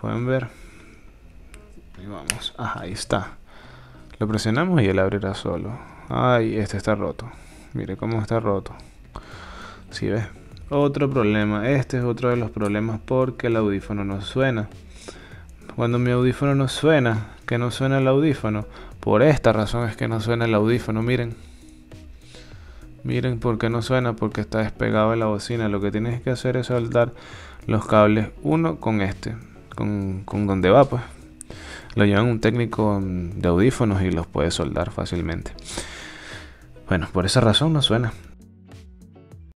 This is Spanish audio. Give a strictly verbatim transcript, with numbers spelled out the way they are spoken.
pueden ver. Ahí vamos. Ajá, ahí está. Lo presionamos y él abrirá solo. Ay, este está roto. Mire cómo está roto. ¿Sí ves? Otro problema. Este es otro de los problemas porque el audífono no suena. Cuando mi audífono no suena, que no suena el audífono, por esta razón es que no suena el audífono, miren. Miren por qué no suena, porque está despegado de la bocina. Lo que tienes que hacer es soldar los cables uno con este, con, con donde va pues. Lo llevan un técnico de audífonos y los puede soldar fácilmente. Bueno, por esa razón no suena.